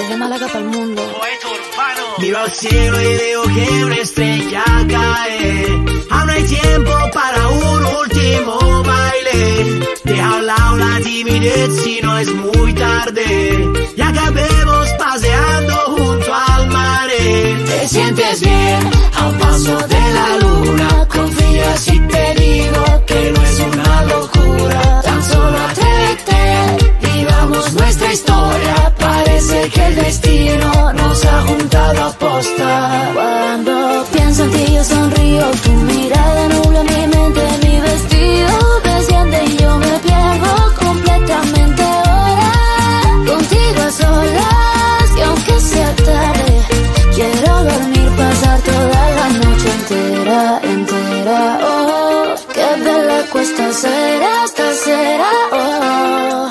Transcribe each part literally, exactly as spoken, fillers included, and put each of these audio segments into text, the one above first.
desde Málaga para el mundo. Poeta urbano. Miro al cielo y veo que una estrella cae. Aún hay tiempo para un último baile. Deja a un lado la timidez si no es muy tarde. Y acabemos paseando junto al mar. Te sientes bien a un paso de la luna. Confía si te digo que no es una locura. Tan solo atrévete, vivamos nuestra historia. Parece que el destino nos ha juntado a posta. Cuando pienso en ti yo sonrío, tu mirada nubla mi mente, mi vestido desciende y yo me pierdo completamente ahora. Contigo a solas y aunque sea tarde, quiero dormir, pasar toda la noche entera, entera, oh. Qué bella cuesta ser esta será, oh.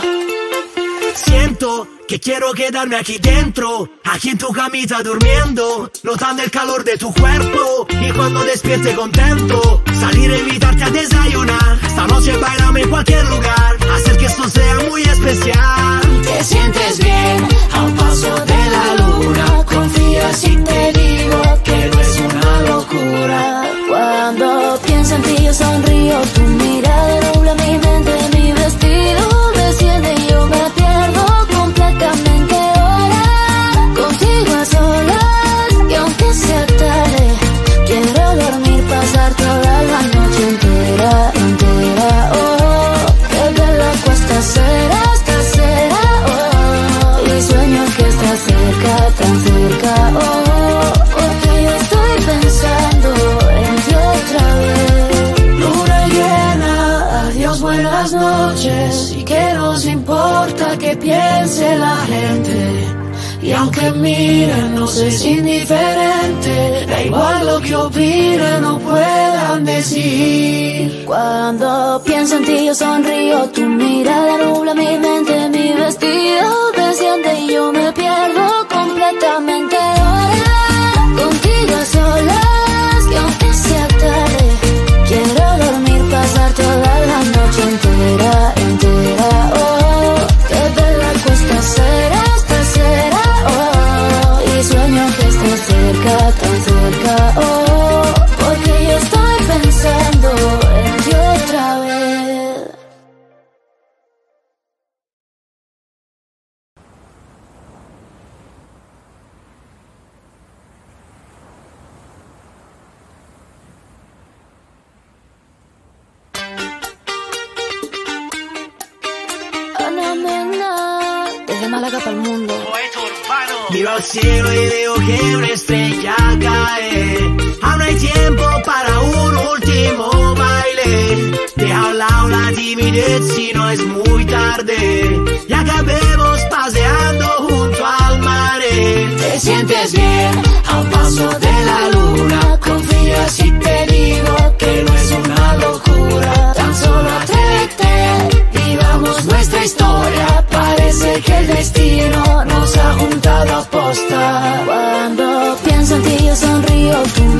Siento que quiero quedarme aquí dentro, aquí en tu camita durmiendo, notando el calor de tu cuerpo. Y cuando despierte contento, salir a invitarte a desayunar. Esta noche bailame en cualquier lugar, hacer que esto sea muy especial. Te sientes bien a un paso de la luna. Confía si te digo que no es una locura. Cuando pienso en ti yo sonrío, tu mirada nubla mi mente, mi vestido desciende y yo me pierdo completamente ahora. Contigo a solas y aunque sea tarde, quiero dormir, pasar toda la noche entera, entera, oh. Qué bella cuesta ser esta será, oh. Y sueño que estás cerca, tan cerca, oh. Porque yo estoy pensando en ti otra vez. Luna llena, adiós, buenas noches. Y que nos importa que piense la gente. Y aunque miren, nos es indiferente. Da igual lo que opinen o puedan decir. Cuando pienso en ti yo sonrío, tu mirada nubla mi mente, mi vestido desciende y yo me pierdo completamente ahora. Contigo a solas y aunque sea tarde, quiero dormir, pasar toda la noche entera, entera, oh. Qué bella cuesta ser esta será, oh. Y sueño que estás cerca, tan cerca, oh. Porque yo estoy pensando en ti otra vez. Ana Mena, desde Málaga para el mundo. Poeta urbano. Miro al cielo y veo que una estrella cae. Aún hay tiempo para un último baile. Deja a un lado la timidez si no es muy tarde. Y acabemos paseando junto al mar. Te sientes bien a un paso de la luna. Confía si te digo que no es una locura. Tan solo atrévete, vivamos nuestra historia. Parece que el destino nos ha juntado a posta. Cuando pienso en ti yo sonrío, tu